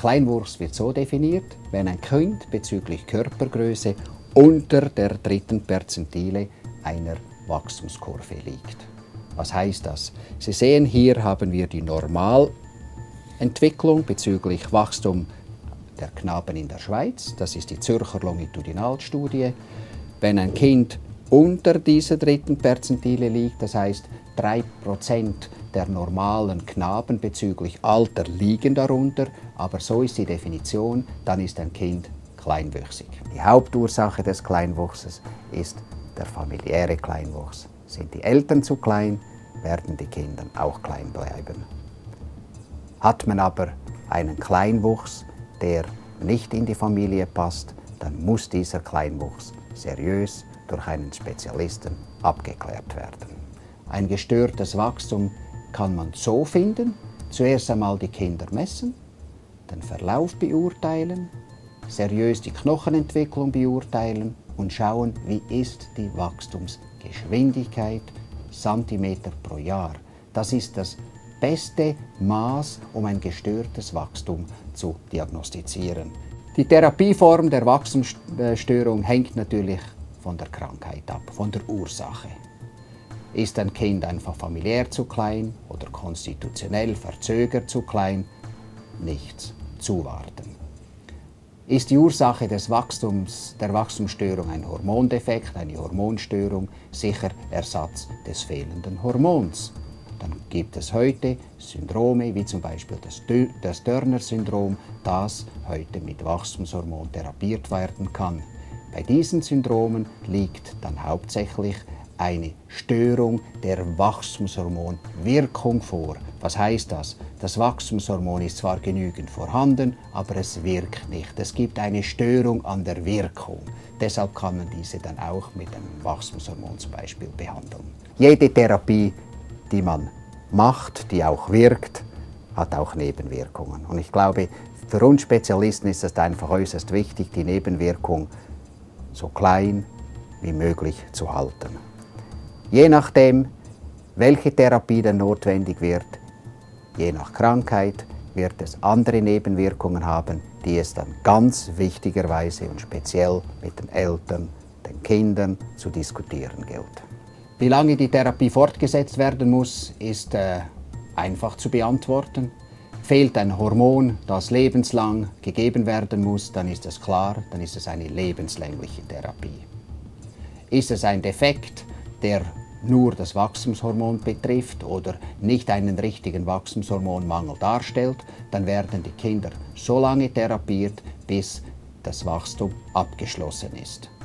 Kleinwuchs wird so definiert, wenn ein Kind bezüglich Körpergröße unter der 3. Perzentile einer Wachstumskurve liegt. Was heißt das? Sie sehen, hier haben wir die Normalentwicklung bezüglich Wachstum der Knaben in der Schweiz. Das ist die Zürcher Longitudinalstudie. Wenn ein Kind unter dieser 3. Perzentile liegt, das heißt 3% der normalen Knaben bezüglich Alter liegen darunter, aber so ist die Definition, dann ist ein Kind kleinwüchsig. Die Hauptursache des Kleinwuchses ist der familiäre Kleinwuchs. Sind die Eltern zu klein, werden die Kinder auch klein bleiben. Hat man aber einen Kleinwuchs, der nicht in die Familie passt, dann muss dieser Kleinwuchs seriös durch einen Spezialisten abgeklärt werden. Ein gestörtes Wachstum kann man so finden: zuerst einmal die Kinder messen, den Verlauf beurteilen, seriös die Knochenentwicklung beurteilen und schauen, wie ist die Wachstumsgeschwindigkeit, Zentimeter pro Jahr. Das ist das beste Maß, um ein gestörtes Wachstum zu diagnostizieren. Die Therapieform der Wachstumsstörung hängt natürlich von der Krankheit ab, von der Ursache. Ist ein Kind einfach familiär zu klein oder konstitutionell verzögert zu klein? Nichts, zuwarten. Ist die Ursache der Wachstumsstörung ein Hormondefekt, eine Hormonstörung? Sicher Ersatz des fehlenden Hormons. Dann gibt es heute Syndrome wie zum Beispiel das Turner-Syndrom, das heute mit Wachstumshormon therapiert werden kann. Bei diesen Syndromen liegt dann hauptsächlich eine Störung der Wachstumshormonwirkung vor. Was heißt das? Das Wachstumshormon ist zwar genügend vorhanden, aber es wirkt nicht. Es gibt eine Störung an der Wirkung. Deshalb kann man diese dann auch mit einem Wachstumshormon zum Beispiel behandeln. Jede Therapie, die man macht, die auch wirkt, hat auch Nebenwirkungen. Und ich glaube, für uns Spezialisten ist es einfach äußerst wichtig, die Nebenwirkung so klein wie möglich zu halten. Je nachdem, welche Therapie dann notwendig wird, je nach Krankheit, wird es andere Nebenwirkungen haben, die es dann ganz wichtigerweise und speziell mit den Eltern, den Kindern zu diskutieren gilt. Wie lange die Therapie fortgesetzt werden muss, ist einfach zu beantworten. Fehlt ein Hormon, das lebenslang gegeben werden muss, dann ist es klar, dann ist es eine lebenslängliche Therapie. Ist es ein Defekt, der nur das Wachstumshormon betrifft oder nicht einen richtigen Wachstumshormonmangel darstellt, dann werden die Kinder so lange therapiert, bis das Wachstum abgeschlossen ist.